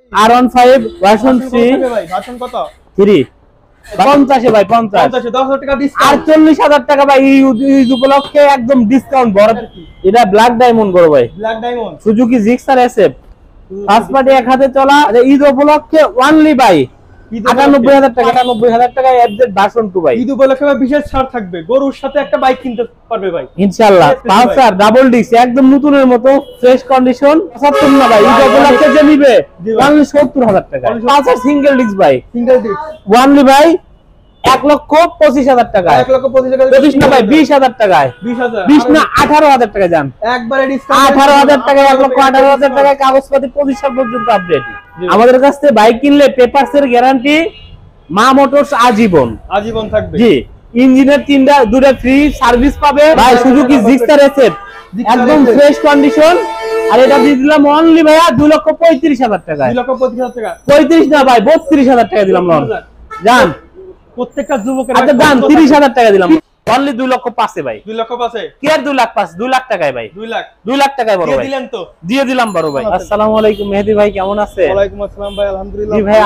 R15 version 3 ভাই version কত 3 50 ভাই 50 10,000 টাকা ডিসকাউন্ট 48,000 টাকা ভাই ঈদ উপলক্ষে একদম ডিসকাউন্ট বড়। এটা ব্ল্যাক ডায়মন্ড করো ভাই, black diamond Suzuki Gixxer SF first party এক হাতে চলা ঈদ উপলক্ষে অনলি ভাই 98,000 টাকা। 98,000 টাকা এফজেড ভার্সন 2 ভাই। ঈদ উপলক্ষে বিশেষ ছাড় থাকবে, গরুর সাথে একটা বাইক কিনতে পারবে ভাই ইনশাআল্লাহ। পালসার ডাবল ডিস্ক একদম নতুনের মতো ফ্রেশ কন্ডিশন 75 না ভাই। ঈদ উপলক্ষে যে নিবে অনলি 70,000 টাকা। পালসার সিঙ্গেল ডিস্ক ভাই, সিঙ্গেল ডিস্ক অনলি ভাই 1,25,000 টাকা। 1,25,000 টাকা 25 না ভাই 20,000 টাকায়। 20 না 18,000 টাকা যান একবারে ডিসকাউন্ট 18,000 টাকা। 1,18,000 টাকায় কাগজপাতি 25 সাল পর্যন্ত আপডেট। আমাদের কাছ থেকে বাইক কিনলে পেপারস এর গ্যারান্টি মা মোটরস আজীবন থাকবে। জি, ইঞ্জিনের দুটো ফ্রি সার্ভিস পাবে ভাই। সুজুকি জিক্সার এসএফ একদম ফ্রেশ কন্ডিশন। আর এটা দিয়ে দিলাম অনলি ভাইয়া 2,35,000 টাকা। 2,35,000 টাকা 35 না ভাই 32,000 টাকা দিলাম লোন জান। প্রত্যেকটা যুবকের আচ্ছা দাম 30,000 টাকা দিলাম অনলি 2,05,000 ভাই। 2,05,000 কি আর 2,05,000 2 লাখ টাকায় ভাই। 2 লাখ টাকায় বড় ভাই দিলেন তো দিয়ে দিলাম বড় ভাই। আসসালামু আলাইকুম মেহেদী ভাই, কেমন আছেন? ওয়ালাইকুম আসসালাম ভাই, আলহামদুলিল্লাহ। জি ভাই,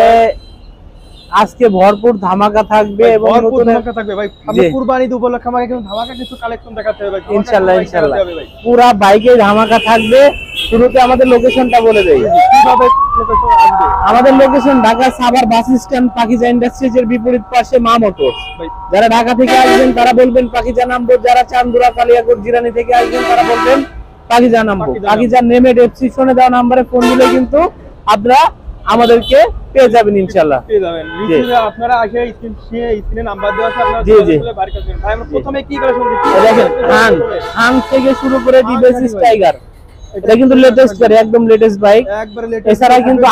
আজকে ভরপুর ধামাকা থাকবে এবং ভরপুর ধামাকা থাকবে ভাই। আমরা কুরবানি ঈদ উপলক্ষে আমাকে কিন্তু ধামাকা কিছু কালেকশন দেখাতে হবে ভাই। ইনশাআল্লাহ ইনশাআল্লাহ পুরো বাইকে ধামাকা থাকবে। শুরুতে আমাদের লোকেশনটা বলে দেই। কিভাবে লোকেশন আসবে? আমাদের location Dhaka Savar bus stand Pakiza industries এর বিপরীত পাশে মা মোটরস। যারা ঢাকা থেকে আসবেন তারা বলবেন পাখিজা নামবো, যারা চান্দুরা কালিয়াকোট জিরানি থেকে আসবেন তারা বলবেন পাখিজা নামবো। পাখিজা নেমে ডেসক্রিপশনে দেওয়া নম্বরে ফোন দিলে কিন্তু আপনারা আমাদেরকে পেয়ে যাবেন ইনশাআল্লাহ। পেয়ে যাবেন আপনারা আসে স্ক্রিনে নাম্বার দেওয়া আছে, আপনারা বলে বাড়ি করবেন। ভাই আমরা প্রথমে কি কালেকশন দিচ্ছি দেখেন। হাং থেকে শুরু করে ডিবেসিস টাইগার, এটা কিন্তু লেটেস্ট গাড়ি, একদম লেটেস্ট বাইক, একবারে লেটেস্ট। এছাড়া কিন্তু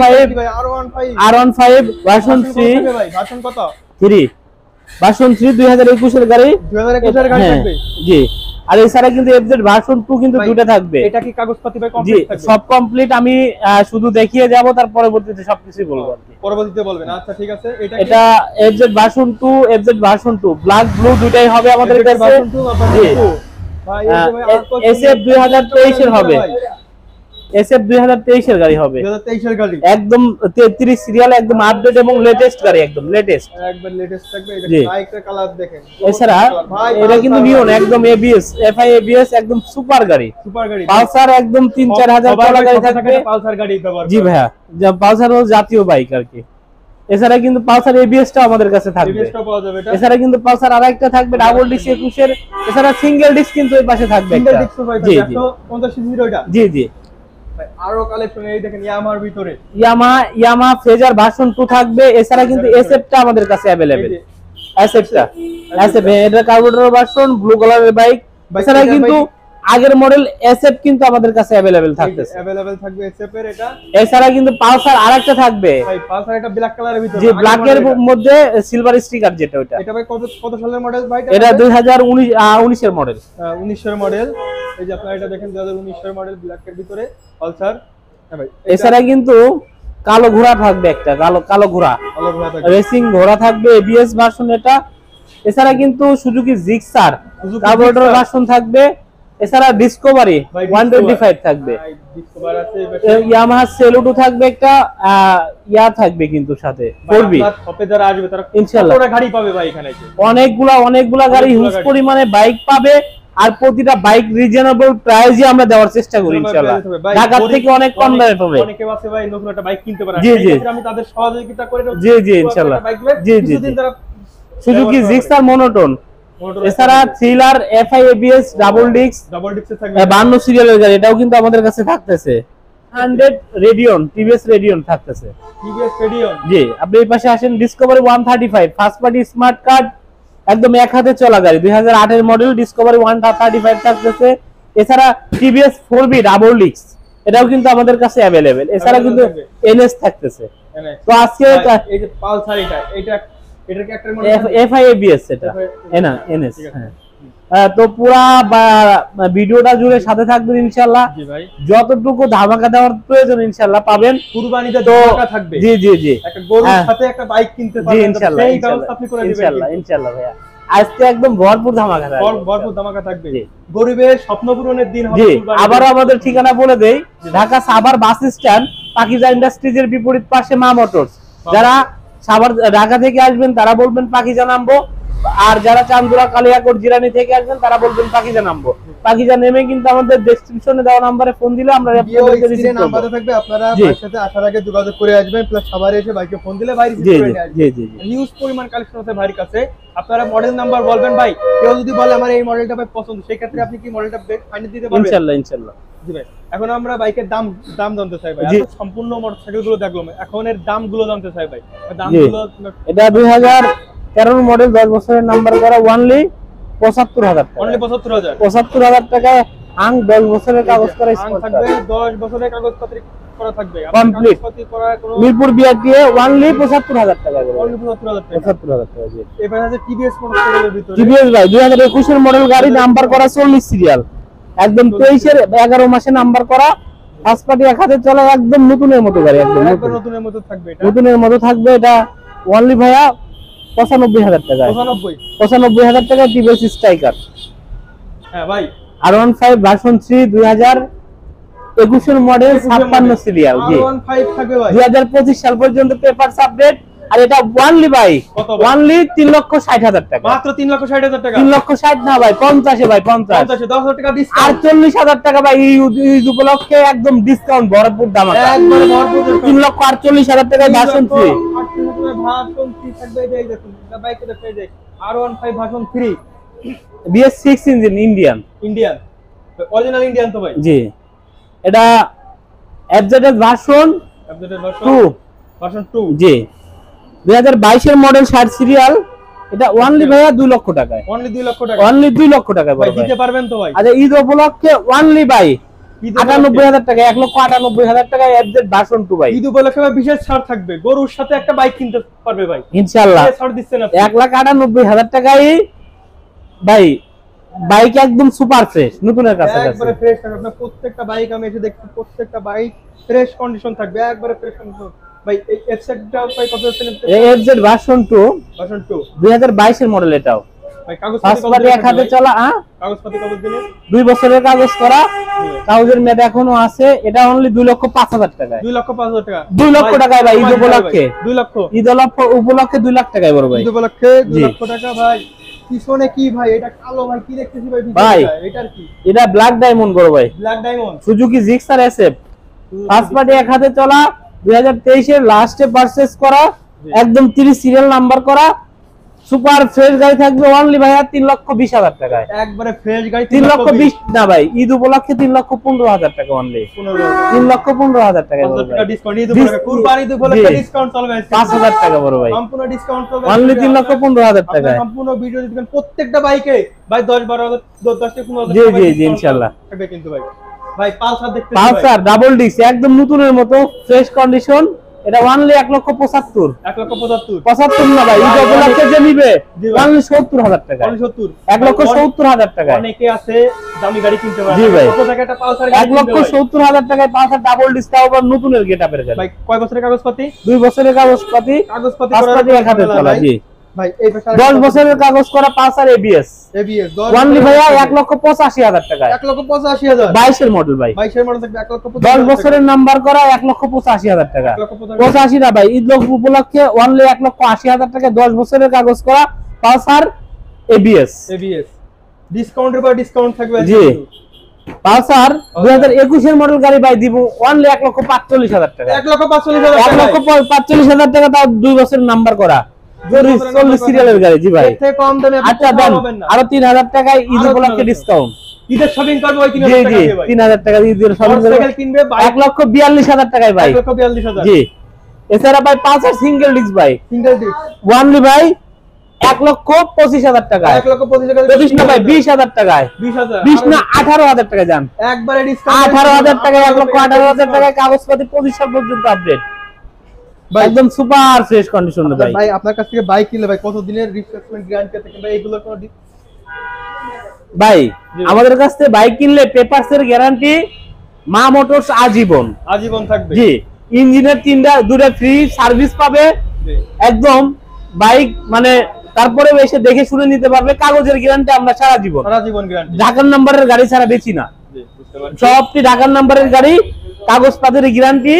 R15 ভার্সন 3 ভাই ভার্সন কত 3 ভার্সন 3 2021 এর গাড়ি। 2021 এর গাড়ি থাকবে জি। আর এছাড়া কিন্তু এফজেড ভার্সন 2 কিন্তু দুটো থাকবে। এটা কি কাগজপত্র ভাই কমপ্লিট থাকবে? সব কমপ্লিট। আমি শুধু দেখিয়ে যাব, তার পরবর্তীতে সবকিছু বলবো আর কি। পরবর্তীতে বলবেন। আচ্ছা ঠিক আছে। এটা FZ version 2 FZ version 2 black blue দুটাই হবে আমাদের কাছে। ভার্সন 2 জি ভাই এসএফ 2023 এর হবে। এসএফ 2023 এর গাড়ি হবে। 2023 এর গাড়ি একদম 33 সিরিয়াল, একদম আপডেট এবং লেটেস্ট গাড়ি, একদম লেটেস্ট, একবার লেটেস্ট থাকবে। এটা বাইকের কালার দেখেন। এছাড়া এটা কিন্তু নিয়ন একদম এবিএস এফআই এবিএস একদম সুপার গাড়ি। পালসার একদম 3-4 হাজার টাকা গাড়ি থাকবে। পালসার গাড়ি ব্যবহার জি ভাইয়া, পালসার হলো জাতীয় বাইক আর কি। এছাড়া কিন্তু পালসার এবিএসটাও আমাদের কাছে থাকবে। এছাড়া কিন্তু পালসার আরেকটা থাকবে ডাবল ডিস্ক 21 এর। এছাড়া সিঙ্গেল ডিস্ক কিন্তু এই পাশে থাকবে একটা। জি জি 150 সিসির ওটা। জি জি আরো কালেকশন এই দেখেন ইয়ামার ভিতরে ইয়ামা ফেজার ভার্সন 2 থাকবে। এছাড়া কিন্তু এসএফটা আমাদের কাছে अवेलेबल। এসএফটা এসএফ এটা কার্বোরেটর ভার্সন ব্লু কালারের বাইক। এছাড়া কিন্তু আগের মডেল এসএফ কিন্তু আমাদের কাছে अवेलेबल থাকবে এসএফ এর এটা। এছাড়া কিন্তু পালসার আরেকটা থাকবে ভাই পালসার এটা ব্ল্যাক কালারের ভিতরে। জি ব্ল্যাকের মধ্যে সিলভার স্টিকার যেটা ওটা। এটা ভাই কত সালের মডেল ভাই? এটা 2019 এর মডেল। 19 এর মডেল। এই যে আপনারা এটা দেখেন 2019 এর মডেল ব্ল্যাকের ভিতরে পালসার। হ্যাঁ ভাই এছাড়া কিন্তু কালো ঘোড়া থাকবে একটা, কালো ঘোড়া রেসিং ঘোড়া থাকবে এবিএস ভার্সন এটা। এছাড়া কিন্তু সুজুকি জিক্সার কার্বোরেটর ভার্সন থাকবে। এছাড়া ডিসকভারি 125 থাকবে। ইয়ামাহা সেলুটো থাকবে একটা, থাকবে কিন্তু সাথে 4B। শপে যারা আসবে তারা ইনশাআল্লাহ কতটা গাড়ি পাবে ভাই এখানে? অনেকগুলা গাড়ি হিউজ পরিমাণে বাইক পাবে। আর প্রতিটা বাইক রিজনেবল প্রাইসে আমরা দেওয়ার চেষ্টা করি ইনশাআল্লাহ। ঢাকা থেকে অনেক কম দামে পাবে। অনেকে আছে ভাই নতুন একটা বাইক কিনতে পারে, জি জি আমি তাদের সহযোগিতা করে দেব। জি জি ইনশাআল্লাহ। জি জি সুজুকি জিক্সার মনোটোন। এছাড়া thriller FI ABS double disc থাকবে 52 সিরিয়ালের গাড়ি, এটাও কিন্তু আমাদের কাছে থাকতেছে। 100 রেডিয়ন টিভিএস রেডিয়ন থাকতেছে। জি আপনি এই পাশে আসেন। Discovery 135 first party smart card একদম এক হাতে চলা গাড়ি 2008 এর মডেল। ডিসকভারি 135 থাকতেছে। এছাড়া টিভিএস 4B ডাবল ডিস্ক এটাও কিন্তু আমাদের কাছে अवेलेबल। এছাড়া কিন্তু এনএস থাকতেছে। তো আজকে এই যে পালসার এটা কি একটা মডেল এফআই এবিএস এটা এনএস। হ্যাঁ তো পুরা ভিডিওটা জুড়ে সাথে থাকবেন ইনশাআল্লাহ। জি ভাই যতটুকু ধামাকা দেওয়ার প্রয়োজন ইনশাআল্লাহ পাবেন। কুরবানিতে ধামাকা থাকবে। জি জি জি একটা গরুর সাথে একটা বাইক কিনতে পারবেন, সেই ব্যবস্থা আপনি করে দিবেন ইনশাআল্লাহ ভাইয়া। আজকে একদম ভরপুর ধামাকা থাকবে। ভরপুর ধামাকা থাকবে। গরিবের স্বপ্ন পূরণের দিন হবে জি। কুরবানি। আবার আমাদের ঠিকানা বলে দেই, ঢাকা সাভার বাস স্ট্যান্ড পাকিজা ইন্ডাস্ট্রিজের বিপরীত পাশে মা মোটরস। যারা সাভার ঢাকা থেকে আসবেন তারা বলবেন পাকিজা নামবো, আর যারা চান্দুরা কালিয়াকোট জিরানি থেকে আসবেন তারা বলবেন পাকিজা নামবো। পাকিজা নেমে কিন্তু আমাদের ডেসক্রিপশনে দেওয়া নম্বরে ফোন দিলে আমরা নাম্বারে থাকবে, আপনারা ভাইয়ের সাথে আসার আগে যোগাযোগ করে আসবেন, প্লাস সাভারে এসে ভাইকে ফোন দিলে ভাই রিসিভ করে নিয়ে আসবে। জি জি জি, নিউজ পরিমাণ কালেকশন আছে ভাইয়ের কাছে। আপনারা মডেল নাম্বার বলবেন ভাই, কেউ যদি বলে আমার এই মডেলটা ভাই পছন্দ, সেই ক্ষেত্রে আপনি কি মডেলটা ফাইনাল দিতে পারবেন? ইনশাআল্লাহ ইনশাআল্লাহ। জি ভাই, এখন আমরা বাইকের দাম জানতে চাই ভাই। সম্পূর্ণ মোটরসাইকেল গুলো দেখলাম, এখন এর দামগুলো জানতে চাই ভাই। দামগুলো এটা 2013 মডেল, 10 বছরের নাম্বার করা, অনলি 75,000 টাকা। অনলি 75,000 75,000 টাকায় আং 10 বছরের কাগজ করা থাকবে, 10 বছরের কাগজপত্র করা থাকবে কমপ্লিট। মিরপুর বিআরটিএ অনলি 75,000 টাকা করে। অনলি 75,000 টাকা। 75,000 টাকা জি। এবার আছে টিভিএস মোটরসাইকেলের ভিতরে। টিভিএস ভাই 2021 এর মডেল গাড়ি, নাম্বার করা 40 সিরিয়াল, একদম 23 এর 11 মাসে নাম্বার করা, ফার্স্ট পার্টি এক হাতে চলা, একদম নতুনের মতো গাড়ি, একদম নতুনের মতো থাকবে। এটা নতুনের মতো থাকবে। এটা অনলি ভাইয়া 95,000 টাকা। 95,000 টাকা টিভিএস স্ট্রাইকার। হ্যাঁ ভাই, R15 ভার্সন 3 2021 এর মডেল, 56 সিরিয়াল জি। R15 থাকবে ভাই 2025 সাল পর্যন্ত পেপারস আপডেট। আর এটা অনলি ভাই অনলি 3,60,000 টাকা। মাত্র 3,60,000 টাকা। 3,60,000 না ভাই, 50 এ ভাই, 50 10,000 টাকা ডিসকাউন্ট। আর 40,000 টাকা ভাই ঈদ উপলক্ষে একদম ডিসকাউন্ট, ভরপুর দাম আছে, একবারে ভরপুর। 3,48,000 টাকায় ভার্সন 3। ভার্সন 3 থাকবে, এই যে দেখুন এটা বাইকে দেখতে, এই যে R15 version 3 BS6 engine, Indian original Indian তো ভাই জি। এটা FZS ভার্সন 2 জি, 2022 এর মডেল, 60 সিরিয়াল। এটা অনলি ভাইয়া 2 লক্ষ টাকায়। অনলি 2 লক্ষ টাকা। অনলি 2 লক্ষ টাকায় ভাই দিতে পারবেন তো ভাই? আচ্ছা, ঈদ উপলক্ষে অনলি ভাই 98,000 টাকা, 1,98,000 টাকায় FZ ভার্সন 2 ভাই। ঈদ উপলক্ষে ভাই বিশেষ ছাড় থাকবে, গরুর সাথে একটা বাইক কিনতে পারবে ভাই ইনশাআল্লাহ। ছাড় দিচ্ছেন আপনি 1,98,000 টাকায় ভাই, বাইক একদম সুপার ফ্রেশ, নতুনের কাছে একবারে ফ্রেশ থাকবে। আপনার প্রত্যেকটা বাইক আমি এসে দেখছি, প্রত্যেকটা বাইক ফ্রেশ কন্ডিশন থাকবে, একবারে ফ্রেশ কন্ডিশন ভাই। এই এফজেডটা ভাই কত দিচ্ছেন? FZ ভার্সন 2 2022 এর মডেল। এটাও ভাই কাগজপত্র ফার্স্ট পার্টি এক হাতে চলা, কাগজপত্র কত দিনে? 2 বছরের কাগজ করা, কাগজের মেয়াদ এখনো আছে। এটা অনলি 2,05,000 টাকায়। 2,05,000 টাকা। 2 লক্ষ টাকায় ভাই ঈদ উপলক্ষে। 2 লক্ষ ঈদ উপলক্ষে 2 লাখ টাকায় বড় ভাই। ঈদ উপলক্ষে 2 লক্ষ টাকা ভাই। পিছনে কি ভাই? এটা কালো ভাই, কি দেখতেছি ভাই? ভাই এটার কি? এটা ব্ল্যাক ডায়মন্ড বড় ভাই, black diamond Suzuki Gixxer SF first party এক হাতে চলা, 2023 এর লাস্টে পারচেজ করা, একদম 30 সিরিয়াল নাম্বার করা, সুপার ফ্রেশ গাড়ি থাকবে অনলি ভাইয়া 3,20,000 টাকায়। একবারে ফ্রেশ গাড়ি 3,20,000 না ভাই, ঈদ উপলক্ষে 3,15,000 টাকা অনলি। 3,15,000 টাকা ডিসকাউন্ট। ঈদ উপলক্ষে কুরবানি ঈদ উপলক্ষে ডিসকাউন্ট চলবে 5,000 টাকা বড় ভাই, সম্পূর্ণ ডিসকাউন্ট চলবে অনলি 3,15,000 টাকা। সম্পূর্ণ ভিডিও দিবেন প্রত্যেকটা বাইকে ভাই 10-12,000 10-15,000 জি জি জি ইনশাআল্লাহ থাকবে কিন্তু ভাই। ভাই পালসার দেখতে, পালসার ডাবল ডিস্ক একদম নতুনের মতো ফ্রেশ কন্ডিশন। এটা অনলি 1,75,000। 1,75,000 না ভাই, ঈদ উপলক্ষে যে নিবে অনলি 70,000 টাকা। 1,70,000 টাকা। অনেকে আছে দামি গাড়ি কিনতে পারে, জি ভাই, কত টাকা একটা পালসার 1,70,000 টাকায় পালসার ডাবল ডিস্ক, আবার নতুনের গেটআপের গাড়ি। ভাই কয় বছরের কাগজপাতি? 2 বছরের কাগজপাতি করা এক হাতে চলা জি। ভাই এই পাশে 10 বছরের কাগজ করা পালসার ABS অনলি ভাইয়া 1,85,000 টাকা। 1,85,000 22 এর মডেল ভাই, 22 এর মডেল থাকবে 1,85,000। 10 বছরের নাম্বার করা 1,85,000 টাকা। 85 না ভাই, ঈদ উপলক্ষে অনলি 1,80,000 টাকা 10 বছরের কাগজ করা পালসার ABS। ডিসকাউন্টের পর ডিসকাউন্ট থাকবে জি। পালসার 2021 এর মডেল গাড়ি ভাই দিব অনলি 1,45,000 টাকা। 1,45,000 টাকা, তাও 2 বছরের নাম্বার করা 40 সিরিয়ালের গাড়ি জি ভাই। এতে কম দামে আচ্ছা দেন আরো 3,000 টাকায় ঈদ উপলক্ষে ডিসকাউন্ট। ঈদের শপিং করবে ওই 3,000 টাকা দিয়ে ভাই। 3,000 টাকা ঈদের শপিং সাইকেল কিনবে 1,42,000 টাকায় ভাই। 1,42,000 জি। এছাড়া ভাই পালসার সিঙ্গেল ডিস্ক ভাই, সিঙ্গেল ডিস্ক ওয়ানলি ভাই 1,25,000 টাকা। 1,25,000 টাকা 25 না ভাই 20,000 টাকায়। 20,000 20 না 18,000 টাকা যান। একবারে ডিসকাউন্ট 18,000 টাকায় 1,18,000 টাকায় কাগজপাতি 25 সাল পর্যন্ত আপডেট। একদম সুপার ফ্রেশ কন্ডিশন ভাই। ভাই আপনার কাছ থেকে বাইক কিনলে ভাই কত দিনের রিপ্লেসমেন্ট গ্যারান্টি থাকে ভাই? এগুলো কোন ভাই আমাদের কাছ থেকে বাইক কিনলে পেপারসের গ্যারান্টি মা মোটরস আজীবন থাকবে জি। ইঞ্জিনের 2টা ফ্রি সার্ভিস পাবে একদম বাইক, মানে তারপরে এসে দেখে শুনে নিতে পারবে। কাগজের গ্যারান্টি আমরা সারা জীবন গ্যারান্টি। ঢাকার নাম্বারের গাড়ি ছাড়া বেচি না, সবটি ঢাকার নাম্বারের গাড়ি, কাগজপত্রের গ্যারান্টি।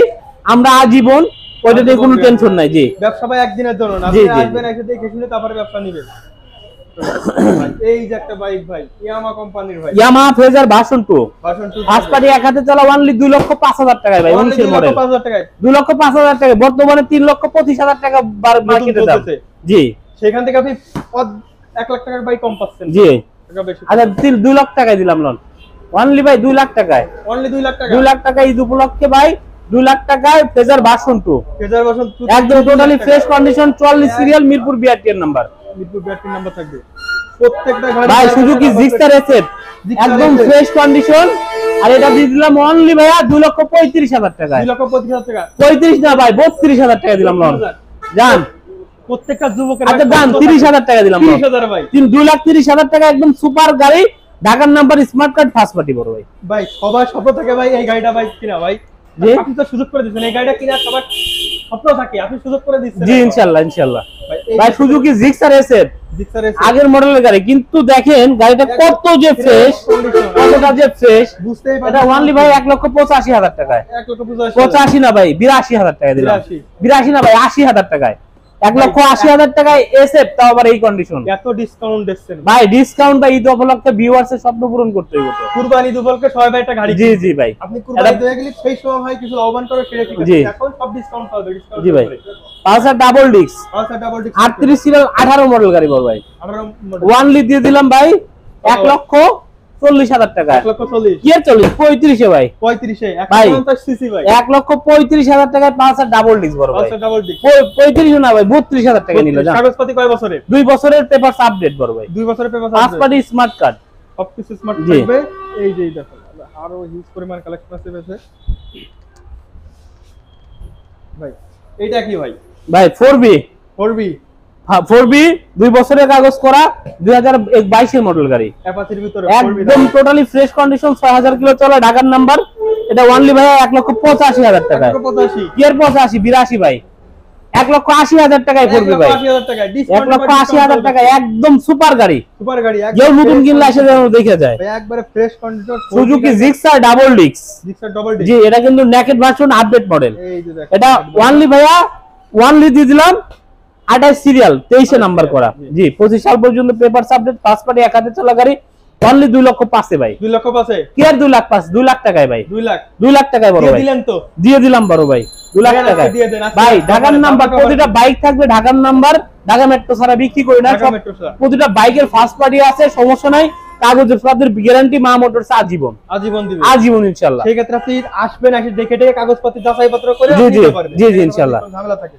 আমরা আজীবন, ওইটা নিয়ে কোনো টেনশন নাই। জি, ব্যবসা ভাই একদিনের জন্য না, জি, আপনি জি, আসবেন এসে দেখে শুনে তারপরে ব্যবসা নেবেন। এই যে একটা বাইক ভাই, ইয়ামা কোম্পানির ভাই, Yamaha Fazer version 2 version 2 first party এক হাতে চলা অনলি 2,05,000 টাকায় ভাই, 19 মডেল 5,000 টাকায়, 2,05,000 টাকা, বর্তমানে 3,25,000 টাকা মার্কেটে দাম। চলতেছে। জি, সেখান থেকে আপনি 1 লাখ টাকার বাইক কম পাচ্ছেন। জি, টাকা বেশি, আচ্ছা 2 লাখ টাকায় দিলাম লোন অনলি ভাই, 2 লাখ টাকায়, অনলি 2 লাখ টাকা, 2 লাখ টাকা ঈদ উপলক্ষে ভাই, 2 লাখ টাকায় ফেজার ভার্সন 2 ফেজার ভার্সন 2 একদম totally fresh condition, 44 serial, Mirpur BRT এর নাম্বার মিরপুর ব্যাটারি নাম্বার থাকবে প্রত্যেকটা গাড়ি ভাই, সুজুকি জিক্সার এসএফ একদম ফ্রেশ কন্ডিশন। আর এটা দিয়ে দিলাম অনলি ভাইয়া 2,35,000 টাকায়, 2,25,000 টাকা, 35 না ভাই 32,000 টাকা দিলাম লোন। জান প্রত্যেকটা যুবকের আচ্ছা দাম 30,000 টাকা দিলাম লোন, 30,000 ভাই, 2,30,000 টাকা একদম সুপার গাড়ি, ঢাকার number, smart card, first party বড় ভাই। ভাই সবার স্বপ্ন থাকে ভাই এই গাড়িটা ভাই কিনা ভাই, জি। আপনি তো সুযোগ করে দিচ্ছেন এই গাড়িটা কিনা, সবার স্বপ্ন থাকে, আপনি সুযোগ করে দিচ্ছেন। জি ইনশাআল্লাহ, ইনশাআল্লাহ এই ভাই, সুজুকি জিক্সার এসএফ জিক্সার এসে আগের মডেলের গাড়ি, কিন্তু দেখেন গাড়িটা কত যে ফ্রেশ, কতটা যে ফ্রেশ। বুঝতেই এটা অনলি ভাই 1,85,000 টাকায়, 1,85,000 85 না ভাই 82,000 টাকা দিলাম, 82 না ভাই 80,000 টাকায়, 1,80,000 টাকায় এসএফ, তাও আবার এই কন্ডিশন। এত ডিসকাউন্ট দিচ্ছেন ভাই ডিসকাউন্ট বা ঈদ উপলক্ষে ভিউয়ার্স এর স্বপ্ন পূরণ করতে হইব তো। কুরবানি দুপুরকে সবাই ভাই একটা গাড়ি জি জি ভাই, আপনি কুরবানি দিয়ে গেলে সেই সময় ভাই কিছু আহ্বান করে সেটা ঠিক জি। আছে, এখন সব ডিসকাউন্ট পাবে, ডিসকাউন্ট জি ভাই, পালসার ডাবল ডিস্ক আচ্ছা ডাবল ডিস্ক 38 সিরিয়াল 18 মডেল গাড়ি বল ভাই, 18 মডেল ওয়ানলি দিয়ে দিলাম ভাই 1,40,000 টাকা। 1,40,000 কি আর 40 35 এ ভাই, 35 এ ভাই 150 সিসি ভাই, 1,35,000 টাকায় পালসার ডাবল ডিস্ক বড় ভাই, আচ্ছা ডাবল ডিস্ক 35 না ভাই 32,000 টাকা নিল। জান কাগজপাতি কয় বছরের? 2 বছরের পেপারস আপডেট বড় ভাই, 2 বছরের পেপার ফার্স্ট আছে, পার্টি স্মার্ট কার্ড, সবকিছু স্মার্ট জি। থাকবে। এই যে দেখো আরো হিউজ পরিমাণ কালেকশন আছে ভাই। এইটা কি ভাই? ভাই 4B 4B 4B 2 বছরের কাগজ করা, 2022 এর মডেল গাড়ি, অ্যাপাচির ভিতরে 4B একদম টোটালি ফ্রেশ কন্ডিশন, 6,000 কিলো চলা, ঢাকার নাম্বার। এটা অনলি ভাই 1,85,000 টাকায়, 185 কি আর 85 82 ভাই, 1,80,000 টাকায় 4B ভাই, 1,80,000 টাকা ডিসকাউন্ট, 1,80,000 টাকা একদম সুপার গাড়ি, সুপার গাড়ি কেউ নতুন কিনলে এসে যেন দেখে যায়। ভাই একবারে fresh condition Suzuki Gixxer double disc, Gixxer double disc. জি, এটা কিন্তু নেকেড ভার্সন আপডেট মডেল। এই যে দেখো এটা ওয়ানলি ভাইয়া ওয়ানলি দিয়ে দিলাম 28 সিরিয়াল 23 নাম্বার করা, জি 25 সাল পর্যন্ত পেপার আপডেট, ফার্স্ট পার্টি এক হাতে চলা গাড়ি, অনলি 2,05,000 এ ভাই, 2 লক্ষ পাশে কি আর 2,05,000 2 লাখ টাকায় ভাই, 2 লাখ 2 লাখ টাকায় বড় দিয়ে ভাই, দিলেন তো, দিয়ে দিলাম বড় ভাই 2 লাখ দেন, টাকায় দিয়ে দেন, আজকে ভাই। আজকে ঢাকার আমার নাম্বার, ধামাকা প্রতিটা বাইক থাকবে ঢাকার নাম্বার, ঢাকা মেট্রো ছাড়া বিক্রি করি না, ঢাকা সব মেট্রো ছাড়া। প্রতিটা বাইকের ফার্স্ট পার্টি আছে, সমস্যা নাই, কাগজের পত্রের গ্যারান্টি মা মোটরস আজীবন, আজীবন দিবে। আজীবন ইনশাআল্লাহ। সেই ক্ষেত্রে আপনি আসবেন, এসে দেখে টেকে কাগজপত্র যাচাই পত্র করে জি, আপনি জি, নিতে পারবেন। জি, জি, ইনশাআল্লাহ। ঝামেলা থাকে।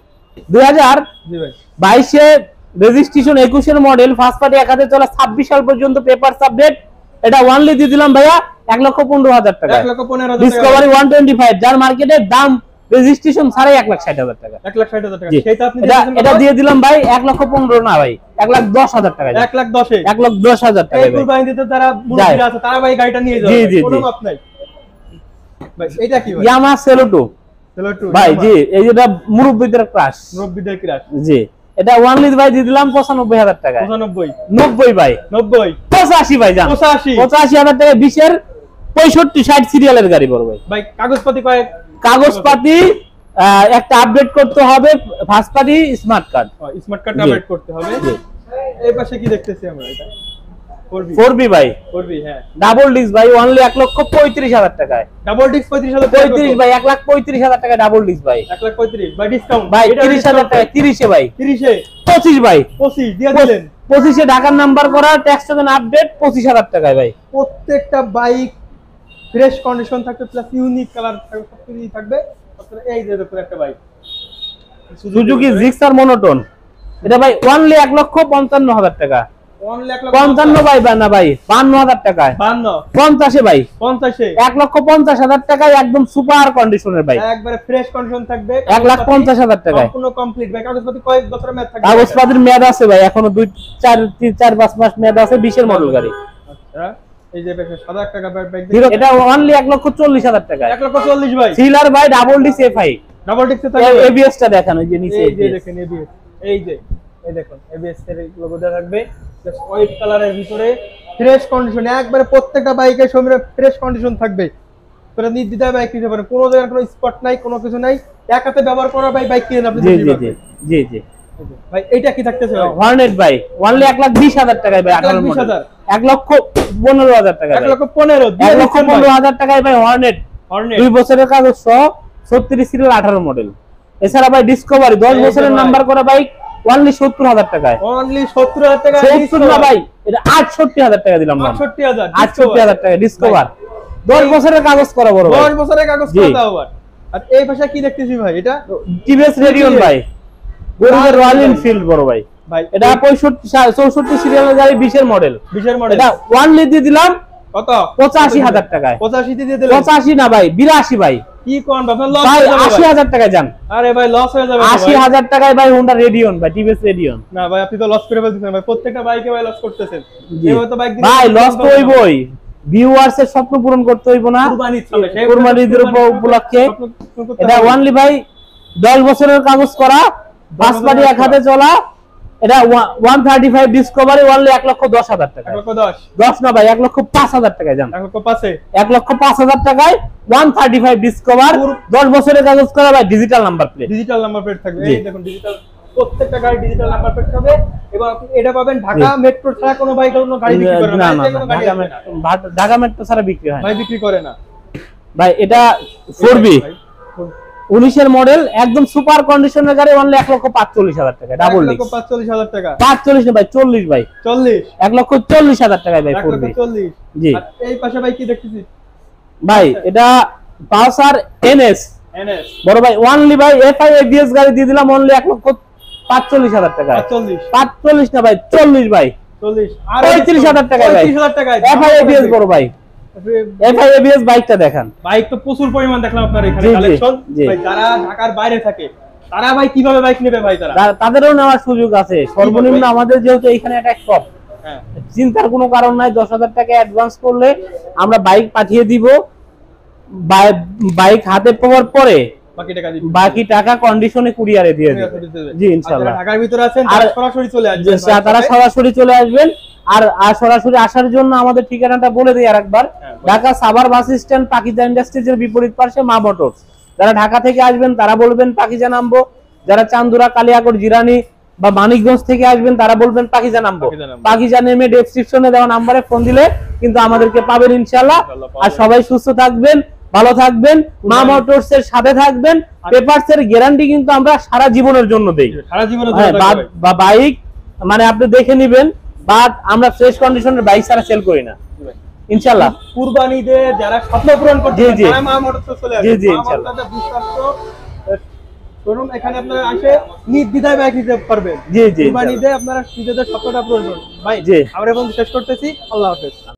2022 এ রেজিস্ট্রেশন 21 এর মডেল, ফার্স্ট পার্টি এক হাতে চলা, 26 সাল পর্যন্ত পেপার আপডেট। এটা ওয়ানলি দিয়ে দিলাম ভাইয়া 1,15,000 টাকা, 1,15,000 ডিসকভারি 125, যার মার্কেটের দাম রেজিস্ট্রেশন ছাড়াই 1,60,000 টাকা। 1,60,000 টাকা। জি, সেটা আপনি এটা দিয়ে দিলাম ভাই 1,15,000 না ভাই, 1,10,000 টাকা, 1,10,000 এ 1,10,000 টাকা এই ভাই। কুরবানি দিতে যারা মুরব্বিরা আছে তারা ভাই গাড়িটা নিয়ে যাবে, জি, জি, কোনো জি। মাপ নাই ভাই। এটা কি ভাই? ইয়ামাহা সেলো2 চলো টু ভাই, জি, এই যেটা মুরব্বিদের ক্লাস, মুরব্বিদের ক্রাশ জি, এটা ওয়ানলি ভাই দিয়ে দিলাম 95,000 টাকা, 95 90 ভাই, 90 85 ভাই, জান 85 85,000 টাকা, 20 এর 65-60 সিরিয়ালের গাড়ি বড় ভাই। ভাই কাগজপাতি কয়? কাগজপাতি একটা আপডেট করতে হবে, first party smart card, smart card জি। আপডেট করতে হবে। জি। এই পাশে কি দেখতেছি আমরা? এটা 4B 4B ভাই, 4B হ্যাঁ, ডাবল ডিস্ক ভাই, অনলি 1,35,000 টাকায়, ডাবল ডিস্ক 35,000 35 ভাই, 1,35,000 টাকা ডাবল ডিস্ক ভাই, 1,35,000 ভাই ডিসকাউন্ট ভাই 30,000 টাকা, 30 এ ভাই, 30 এ 25 ভাই, 25 দিয়ে দিলেন। 25 এ ঢাকার নাম্বার করা, ট্যাক্স টোকেন আপডেট, 25,000 টাকায় ভাই। প্রত্যেকটা বাইক ফ্রেশ কন্ডিশন থাকবে, প্লাস ইউনিক কালার থাকবে, সবকিছু থাকবে। আপনারা এই যে দেখুন একটা বাইক সুজুকি জিক্সার মনোটোন, এটা ভাই অনলি 1,55,000 টাকা, 55 ভাই না ভাই 52,000 টাকায়, 52 50 এ ভাই, 50 এ 1,50,000 টাকায় একদম সুপার কন্ডিশনের ভাই, একবারে ফ্রেশ কন্ডিশন থাকবে, 1,50,000 টাকায়। সম্পূর্ণ কমপ্লিট ভাই। কাগজপত্র কয়েক বছরের মেয়াদ থাকবে? কাগজপত্রের মেয়াদ আছে ভাই, এখনো 4-5 মাস মেয়াদ আছে, 20 এর মডেল গাড়ি। আচ্ছা, এই যে বেশ সাদা একটা বাইক হিরো, এটা অনলি 1,40,000 টাকায়, 1,40,000 ভাই, সিলার ভাই, double disc FI, double disc থাকবে। এবিএস টা দেখানো, এই যে নিচে এই যে ABS। দেখেন এবিএস, এই যে এই দেখুন এবিএস এর লোগোটা থাকবে, জাস্ট হোয়াইট কালারের ভিতরে ফ্রেশ কন্ডিশন, একবারে প্রত্যেকটা বাইকের সঙ্গে ফ্রেশ কন্ডিশন থাকবে। তোরা নির্দ্বিধায় বাইক নিতে পারেন, কোনো জায়গায় কোনো স্পট নাই, কোনো কিছু নাই, এক হাতে ব্যবহার করা ভাই বাইক কিনেন আপনি। জি জি জি জি জি ভাই এটা কি থাকতেছে ভাই? হর্নেট ভাই অনলি 1,20,000 টাকায় ভাই 18 মডেল 1,15,000 টাকা 1,15,000 1,15,000 টাকায় ভাই হর্নেট হর্নেট 2 বছরের কাগজ সহ 36 সিরিয়াল 18 মডেল। এছাড়া ভাই ডিসকভারি 10 বছরের নাম্বার করা বাইক অনলি 70,000 টাকায়। অনলি 70,000 টাকা 70 না ভাই, এটা 68,000 টাকা দিলাম না। 68,000 68,000 টাকা ডিসকভার 10 বছরের কাগজ করা বড় ভাই। 10 বছরের কাগজ করা দাও আবার। আর এই পাশে কি দেখতেছি ভাই? এটা টিভিএস রেডিয়ন ভাই, গরিবের রয়্যাল এনফিল্ড বড় ভাই। ভাই এটা 64 সিরিয়ালের গাড়ি 20 এর মডেল। 20 এর মডেল। এটা ওয়ানলি দিয়ে দিলাম কত? 85,000 টাকায়। 85 দিয়ে দিলেন? 85 না ভাই, 82 ভাই। কি কোন আপনার লস ভাই হয়ে যাবে? 80,000 টাকায় যান। আরে ভাই লস হয়ে যাবে। 80,000 টাকায় ভাই হোন্ডা রেডিয়ন ভাই, টিভিএস রেডিয়ন। না ভাই আপনি তো লস করে ফেলতেছেন ভাই, প্রত্যেকটা বাইকে ভাই লস করতেছেন। জি। এবার তো বাইক ভাই লস তো হইবই, ভিউয়ার্স এর স্বপ্ন পূরণ করতে হইব না? কুরবানি চলে, সেই কুরবানি ঈদের উপলক্ষে স্বপ্ন পূরণ করতে এটা হবে। ওয়ানলি ভাই 10 বছরের কাগজ করা, পাঁচ পাটি এক হাতে চলা। এটা 135 ডিসকভারি অনলি 1,10,000 টাকা। 1,10,000 10 না ভাই, 1,05,000 টাকায় যান। 1,05,000 1,05,000 টাকায় 135 ডিসকভার 10 বছরের কাগজ করা ভাই, digital number plate. Digital number plate থাকবে। জি। এই দেখুন ডিজিটাল, প্রত্যেকটা গাড়ি ডিজিটাল নাম্বার প্লেট হবে। এবং আপনি এটা পাবেন ঢাকা মেট্রো ছাড়া কোনো বাইক কোনো গাড়ি বিক্রি করে না। না, বাইরে কোনো গাড়ি ঢাকা আসবে না। ঢাকা মেট্রো ছাড়া বিক্রি হয় না ভাই বিক্রি করে না ভাই। এটা 4B 19 এর মডেল, একদম সুপার কন্ডিশনের গাড়ি অনলি 1,45,000 টাকা ডাবল ডিস্ক। 1,45,000 টাকা। 45 না ভাই, 40 ভাই, 40 1,40,000 টাকায় ভাই 4B। 1,40,000 জি। আর এই পাশে ভাই কি দেখতেছি? ভাই এটা পালসার এনএস এনএস বড় ভাই, অনলি ভাই এফআই এবিএস গাড়ি দিয়ে দিলাম অনলি 1,45,000 টাকায়। 45 45 না ভাই, 40 ভাই, 40 আর 35,000 টাকায় ভাই। 35,000 টাকায় এফআই এবিএস বড় ভাই, এফআই এবিএস বাইকটা দেখান। বাইক তো প্রচুর পরিমাণ দেখলাম আপনার এখানে জি, জি, কালেকশন। জি। ভাই যারা ঢাকার বাইরে থাকে তারা ভাই কিভাবে বাইক নেবে ভাই? তারা তাদেরও নেওয়ার সুযোগ আছে। সর্বনিম্ন আমাদের যেহেতু এখানে একটা শপ, হ্যাঁ চিন্তার কোনো কারণ নাই। 10,000 টাকা অ্যাডভান্স করলে আমরা বাইক পাঠিয়ে দিব। বাইক হাতে পাওয়ার পরে বাকি টাকা দিবেন। বাকি টাকা কন্ডিশনে কুরিয়ারে দিয়ে দেব। জি ইনশাআল্লাহ। আর ঢাকার ভিতরে আছেন আর তারা সরাসরি চলে আসবেন। তারা সরাসরি চলে আসবেন। আর সরাসরি আসার জন্য আমাদের ঠিকানাটা বলে দিই আরেকবার। ঢাকা সাভার বাস স্ট্যান্ড, পাকিজা ইন্ডাস্ট্রিজের বিপরীত পাশে মা মোটরস। যারা ঢাকা থেকে আসবেন তারা বলবেন পাকিজা নামবো। যারা চান্দুরা, কালিয়াকোট, জিরানি বা মানিকগঞ্জ থেকে আসবেন তারা বলবেন পাকিজা নামবো। পাকিজা নেমে ডেসক্রিপশনে দেওয়া নম্বরে ফোন দিলে কিন্তু আমাদেরকে পাবেন ইনশাআল্লাহ। আর সবাই সুস্থ থাকবেন, ভালো থাকবেন, মা মোটরস এর সাথে থাকবেন। পেপারস এর গ্যারান্টি কিন্তু আমরা সারা জীবনের জন্য দেই। সারা জীবনের হ্যাঁ, জন্য থাকবে। বা বাইক মানে আপনি দেখে নেবেন, বাট আমরা ফ্রেশ কন্ডিশনের বাইক ছাড়া সেল করি না ইনশাআল্লাহ। কুরবানিতে যারা স্বপ্ন পূরণ করতে জি, জি। তারা মা মোটরসে চলে আসবে। জি, জি, মা ইনশাআল্লাহ। মোটরসে বিশ্বস্ত শোরুম, এখানে আপনারা এসে নির্দ্বিধায় বাইক নিতে পারবেন। জি, জি, কুরবানিতে আপনারা নিজেদের স্বপ্নটা পূরণ করুন। ভাই জি। আমরা এখন শেষ করতেছি। আল্লাহ হাফেজ।